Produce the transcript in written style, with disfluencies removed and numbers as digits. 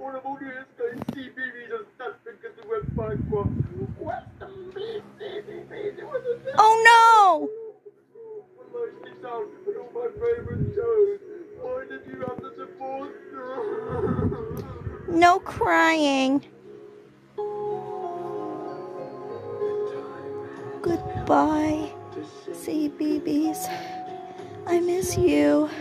horrible news guys. Cbeebies are stuck because they went bankrupt. What's the Cbeebies? Oh no! Well, lights out and all my favorite shows. Why did you have to support? No crying. Goodbye, Cbeebies. I miss you.